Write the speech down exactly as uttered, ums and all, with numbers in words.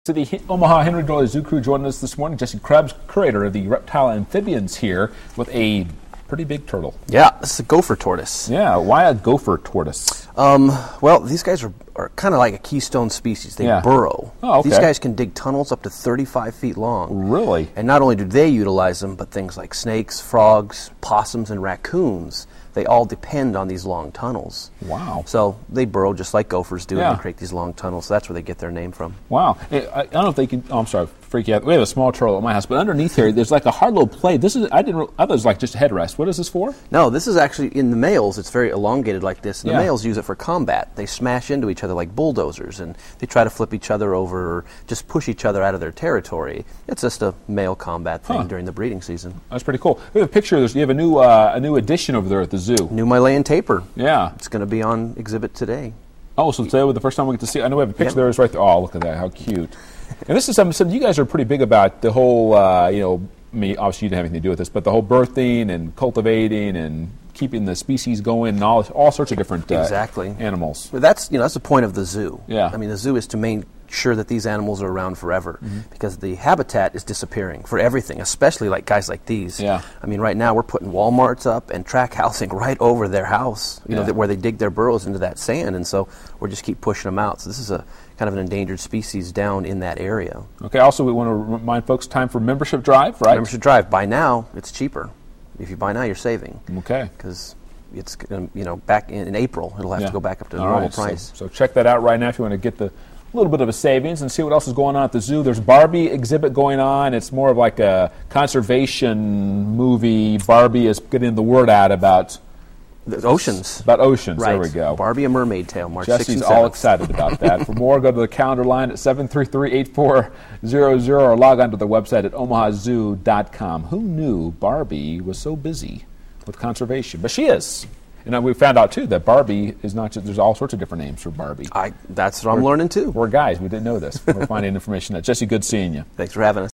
To the Omaha Henry Doyle Zoo Crew joining us this morning. Jesse Krebs, curator of the reptile amphibians, here with a pretty big turtle. Yeah, this is a gopher tortoise. Yeah, why a gopher tortoise? Um, well, these guys are, are kind of like a keystone species. They Yeah. burrow. Oh, okay. These guys can dig tunnels up to thirty-five feet long. Really? And not only do they utilize them, but things like snakes, frogs, possums, and raccoons, they all depend on these long tunnels. Wow. So they burrow just like gophers do, Yeah. and they create these long tunnels. So that's where they get their name from. Wow. I, I don't know if they can. Oh, I'm sorry, freak you out. We have a small turtle at my house, but underneath here, there's like a hard little plate. This is. I didn't. re- I thought it was like just a headrest. What is this for? No, this is actually, in the males, it's very elongated like this. And Yeah. the males use it for combat. They smash into each other like bulldozers, and they try to flip each other over or just push each other out of their territory. It's just a male combat thing Huh. during the breeding season. That's pretty cool. We have a picture of this. You have a new uh, a new addition over there at the zoo. New Malayan tapir. Yeah. It's going to be on exhibit today. Oh, so today was the first time we get to see. I know we have a picture Yep. there. It's right there. Oh, look at that! How cute. And this is something, something you guys are pretty big about. The whole, uh, you know, I mean, obviously you didn't have anything to do with this, but the whole birthing and cultivating and keeping the species going and all all sorts of different uh, Exactly. animals. But that's, you know, that's the point of the zoo. Yeah. I mean, the zoo is to make sure that these animals are around forever, because the habitat is disappearing for everything, especially like guys like these. Yeah. I mean, right now we're putting Walmarts up and track housing right over their house, you know, Yeah. that, where they dig their burrows into that sand, and so we're just keep pushing them out. So this is a kind of an endangered species down in that area. Okay. Also, we want to remind folks, time for membership drive, right? Membership drive. Buy now, it's cheaper. If you buy now, you're saving. Okay. Because it's gonna, you know, back in, in April, it'll have Yeah. to go back up to the All normal right, so- price. So, check that out right now if you want to get the little bit of a savings and see what else is going on at the zoo. There's Barbie exhibit going on. It's more of like a conservation movie. Barbie is getting the word out about The oceans. about oceans. Right. There we go. Barbie: A Mermaid Tale, March sixth Jesse's and all seventh. excited about that. For more, go to the calendar line at seven three three, eight four zero zero or log on to the website at omaha zoo dot com. Who knew Barbie was so busy with conservation? But she is. And uh, we found out, too, that Barbie is not just, there's all sorts of different names for Barbie. I, that's what I'm learning, too. We're guys. We didn't know this. We're finding information out. Jesse, good seeing you. Thanks for having us.